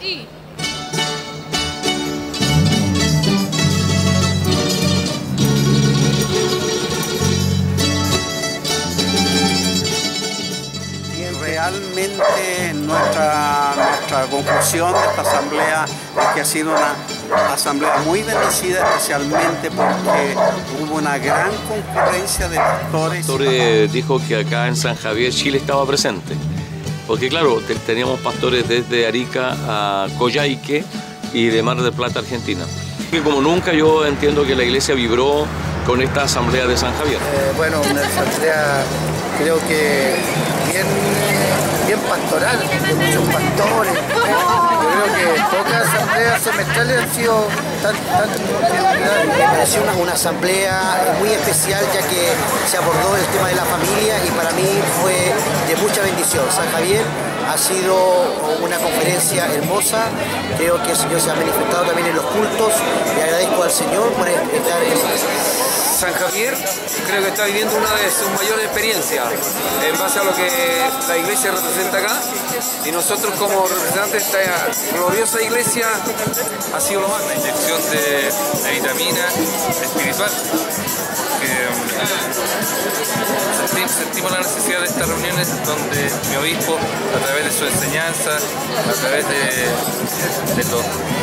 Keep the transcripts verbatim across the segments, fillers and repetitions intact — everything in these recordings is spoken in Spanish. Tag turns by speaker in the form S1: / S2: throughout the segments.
S1: Sí.
S2: Realmente nuestra, nuestra conclusión de esta asamblea es que ha sido una asamblea muy bendecida, especialmente porque hubo una gran concurrencia de pastores.
S3: El pastor eh, dijo que acá en San Javier Chile estaba presente, porque claro, te, teníamos pastores desde Arica a Coyhaique y de Mar del Plata, Argentina. Y como nunca yo entiendo que la iglesia vibró con esta asamblea de San Javier.
S4: Eh, bueno, una asamblea creo que bien, bien pastoral, de muchos pastores. Yo creo que pocas asambleas semestrales han sido tan... tan
S5: Me pareció una, una asamblea muy especial, ya que se abordó el tema de la familia y para mí fue de mucha bendición. San Javier ha sido una conferencia hermosa, creo que el Señor se ha manifestado también en los cultos y agradezco al Señor por estar en
S6: San Javier creo que está viviendo una de sus mayores experiencias en base a lo que la iglesia representa acá, y nosotros como representantes de esta gloriosa iglesia ha sido lo más.
S7: La inyección de, de vitamina espiritual, que sentimos, sentimos la necesidad de estas reuniones donde mi obispo, a través de su enseñanza, a través de, de los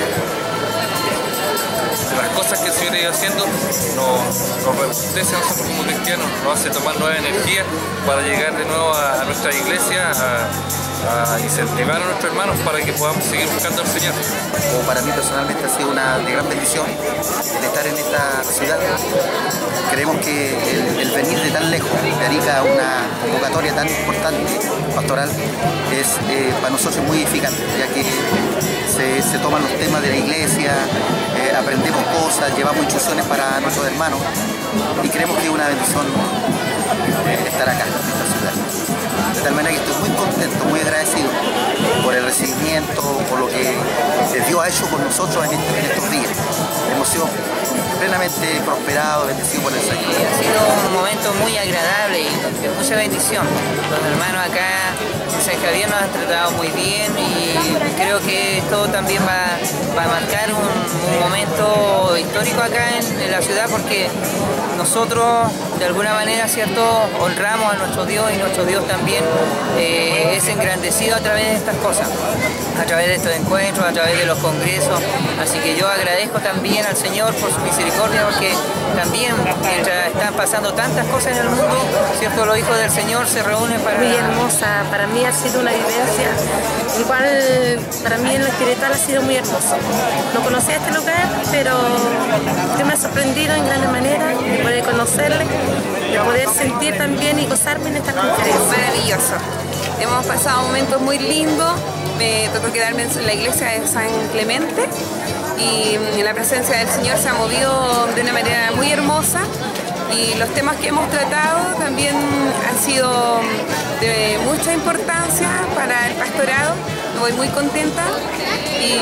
S7: de las cosas que el Señor ha ido haciendo, nos, nos rebustece a nosotros como cristianos, nos hace tomar nueva energía para llegar de nuevo a, a nuestra iglesia, a, a incentivar a nuestros hermanos para que podamos seguir buscando al Señor.
S4: Como para mí personalmente ha sido una de gran bendición el estar en esta ciudad. Creemos que el, el venir de tan lejos, de Arica, a una convocatoria tan importante, pastoral, es eh, para nosotros muy edificante, ya que se, se toman los temas de la iglesia, eh, aprendemos cosas, llevamos instrucciones para nuestros hermanos y creemos que es una bendición eh, estar acá, en esta ciudad. De tal manera que estoy muy contento, muy agradecido por el recibimiento, por lo que Dios ha hecho con nosotros en, este, en estos días. Hemos sido plenamente prosperados, bendecidos por el Señor.
S8: Ha sido un momento muy agradable y de mucha bendición. Los hermanos acá en San Javier nos han tratado muy bien y creo que esto también va, va a marcar un, un momento histórico acá en, en la ciudad, porque nosotros de alguna manera, ¿cierto?, honramos a nuestro Dios y nuestro Dios también eh, es engrandecido a través de estas cosas, a través de estos encuentros, a través de los congresos. Así que yo agradezco también al Señor por su misericordia, porque también mientras están pasando tantas cosas en el mundo, ¿cierto?, los hijos del Señor se reúnen para...
S9: Muy hermosa, para mí ha sido una vivencia, igual para mí en lo espiritual ha sido muy hermoso. No conocía este lugar, pero yo me he sorprendido en gran manera de poder conocerle, de poder sentir también y gozarme en esta conferencia.
S1: Maravilloso. Hemos pasado momentos muy lindos. Me tocó quedarme en la iglesia de San Clemente y la presencia del Señor se ha movido de una manera muy hermosa, y los temas que hemos tratado también han sido de mucha importancia para el pastorado. Me voy muy contenta y,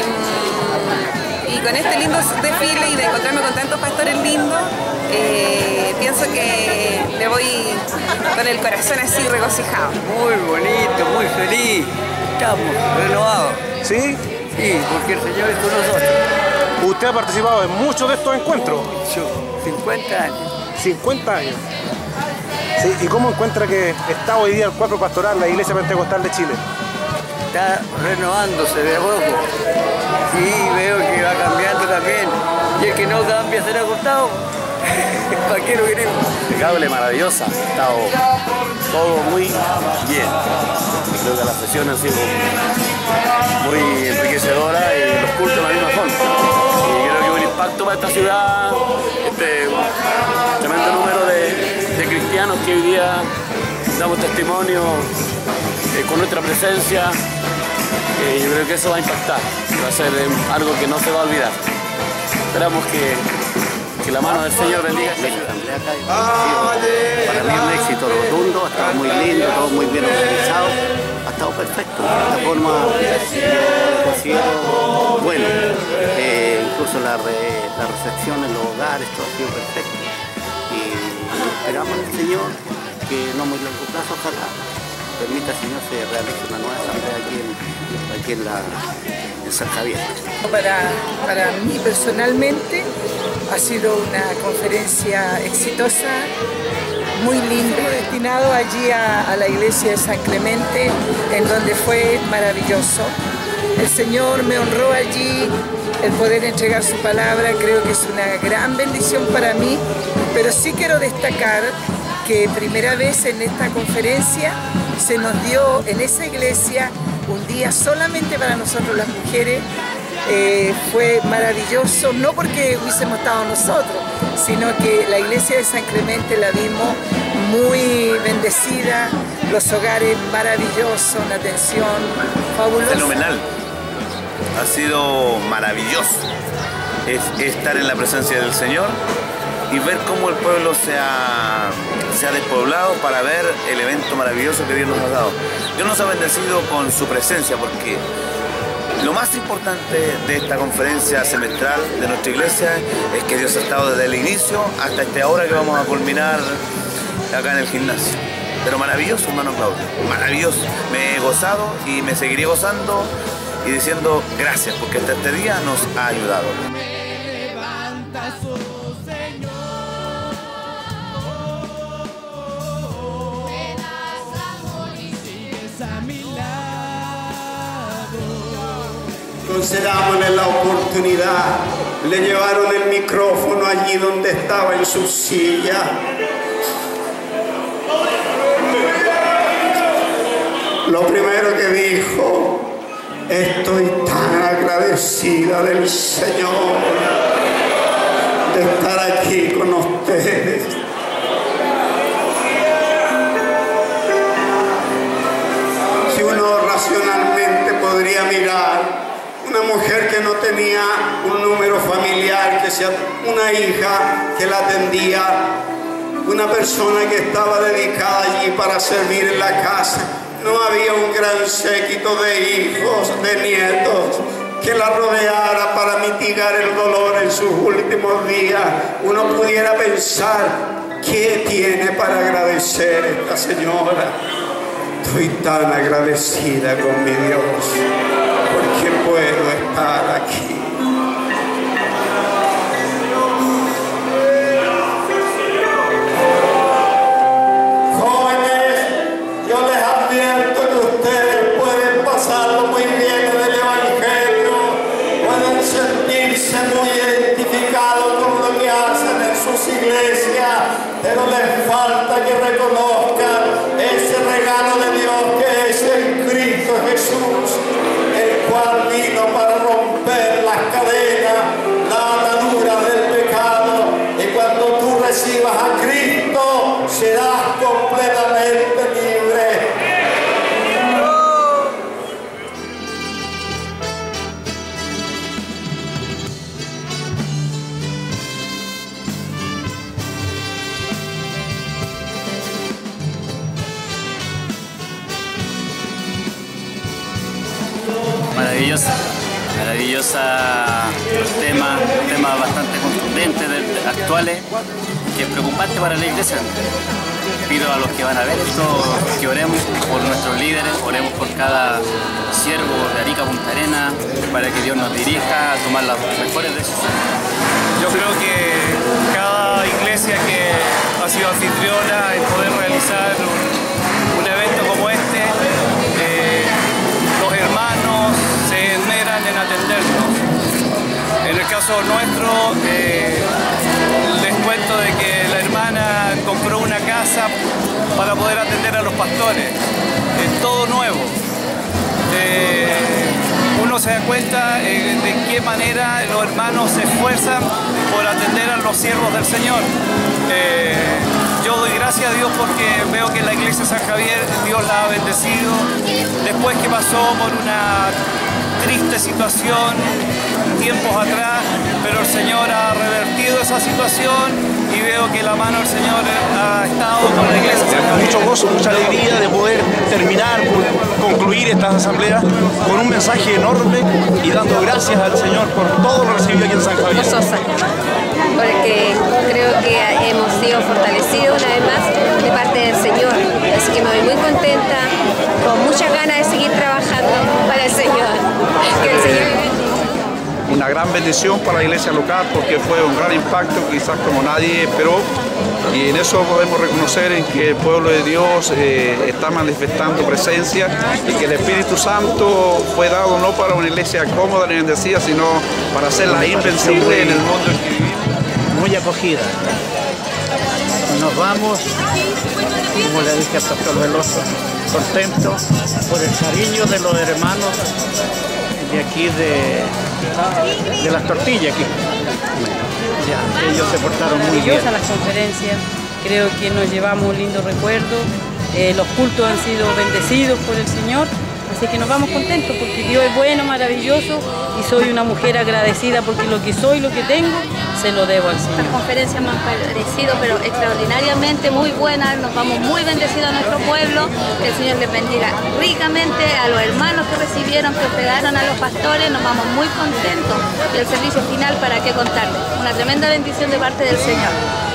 S1: y con este lindo desfile y de encontrarme con tantos pastores lindos, eh, pienso que me voy con el corazón así regocijado.
S10: Muy bonito, muy feliz. Estamos renovados.
S11: ¿Sí?
S10: Sí, porque el Señor es con nosotros.
S11: ¿Usted ha participado en muchos de estos encuentros?
S10: Mucho, cincuenta años.
S11: cincuenta años. Sí, ¿y cómo encuentra que está hoy día el cuerpo pastoral, la Iglesia Pentecostal de Chile?
S10: Está renovándose de a poco. Sí, veo que va cambiando también. Y el que no cambia será cortado. ¿Para qué lo queremos?
S2: Impecable, maravillosa. Ha estado todo muy bien. Creo que las sesiones han sido muy enriquecedoras y los cultos de la misma forma. Y creo que hubo un impacto para esta ciudad, este tremendo número de, de cristianos que hoy día damos testimonio eh, con nuestra presencia. Eh, yo creo que eso va a impactar, va a ser eh, algo que no se va a olvidar. Esperamos que Que la mano del Señor bendiga esta ciudad.
S4: Para mí es un éxito rotundo, ha estado muy lindo, todo muy bien organizado, ha estado perfecto. De esta forma yo considero bueno, eh, incluso la, re, la recepción en los hogares, todo ha sido perfecto. Y esperamos al Señor que no muy largo plazo, ojalá permita al Señor se realice una nueva asamblea aquí en, aquí en, la, en en San Javier.
S12: Para, para mí personalmente ha sido una conferencia exitosa, muy lindo, destinado allí a, a la iglesia de San Clemente, en donde fue maravilloso. El Señor me honró allí, el poder entregar su palabra, creo que es una gran bendición para mí, pero sí quiero destacar que primera vez en esta conferencia se nos dio en esa iglesia un día solamente para nosotros las mujeres. Eh, fue maravilloso, no porque hubiésemos estado nosotros, sino que la iglesia de San Clemente la vimos muy bendecida, los hogares maravillosos, una atención fabulosa.
S2: Fenomenal, ha sido maravilloso es estar en la presencia del Señor y ver cómo el pueblo se ha, se ha despoblado para ver el evento maravilloso que Dios nos ha dado. Dios nos ha bendecido con su presencia, porque lo más importante de esta conferencia semestral de nuestra iglesia es que Dios ha estado desde el inicio hasta esta hora que vamos a culminar acá en el gimnasio. Pero maravilloso, hermano Claudio, maravilloso. Me he gozado y me seguiré gozando y diciendo gracias, porque hasta este día nos ha ayudado.
S13: Concedámosle la oportunidad. Le llevaron el micrófono allí donde estaba en su silla. Lo primero que dijo: estoy tan agradecida del Señor de estar aquí con ustedes. Si uno racionalmente podría mirar una mujer que no tenía un número familiar, que sea una hija que la atendía, una persona que estaba dedicada allí para servir en la casa, no había un gran séquito de hijos, de nietos, que la rodeara para mitigar el dolor en sus últimos días. Uno pudiera pensar, ¿qué tiene para agradecer esta señora? Estoy tan agradecida con mi Dios, porque puedo estar aquí. Jóvenes, yo les advierto que ustedes pueden pasarlo muy bien en el Evangelio, pueden sentirse muy identificados con lo que hacen en sus iglesias, pero les falta que reconozcan ese regalo de Dios que es en Cristo Jesús, el cual vino para romper las cadenas, la atadura del pecado, y cuando tú recibas a Cristo serás completamente libre.
S14: Maravillosa, maravillosa tema, tema bastante contundente, de, actuales, que es preocupante para la iglesia. Pido a los que van a ver esto que oremos por nuestros líderes, oremos por cada siervo de Arica Punta Arenas, para que Dios nos dirija a tomar las mejores decisiones.
S15: Yo creo que cada iglesia que ha sido anfitriona en poder realizar un, un evento como este, eh, los hermanos se esmeran en atendernos. En el caso nuestro, eh, les cuento de que la hermana compró una casa para poder atender a los pastores. Es todo nuevo. Eh, uno se da cuenta eh, de qué manera los hermanos se esfuerzan por atender a los siervos del Señor. Eh, yo doy gracias a Dios porque veo que en la iglesia de San Javier Dios la ha bendecido. Después que pasó por una triste situación tiempos atrás, pero el Señor ha revertido esa situación y veo que la mano del Señor ha estado con la iglesia de San Javier.
S11: Mucho gozo, mucha alegría de poder terminar, concluir estas asambleas con un mensaje enorme y dando gracias al Señor por todo lo recibido aquí en San Javier.
S16: Gozosa, porque creo que hemos sido fortalecidos una vez más de parte del Señor, así que me voy muy contenta, con muchas ganas de seguir trabajando para el Señor. Que el Señor
S17: gran bendición para la iglesia local porque fue un gran impacto, quizás como nadie esperó. Y en eso podemos reconocer en que el pueblo de Dios eh, está manifestando presencia y que el Espíritu Santo fue dado no para una iglesia cómoda ni bendecida, sino para hacerla invencible en el mundo en que vivimos.
S18: Muy acogida. Nos vamos, como le dije al pastor Veloso, contentos por el cariño de los hermanos de aquí de, de las tortillas aquí. Ya, ellos se portaron muy bien.
S19: Maravillosa las conferencias, creo que nos llevamos un lindo recuerdo, eh, los cultos han sido bendecidos por el Señor, así que nos vamos contentos porque Dios es bueno, maravilloso y soy una mujer agradecida porque lo que soy, lo que tengo, se lo debo al Señor.
S20: Las conferencias me han parecido pero extraordinariamente muy buenas, nos vamos muy bendecidos a nuestro pueblo, que el Señor les bendiga ricamente, a los hermanos que recibieron, que pegaron a los pastores, nos vamos muy contentos y el servicio final, ¿para qué contarles? Una tremenda bendición de parte del Señor.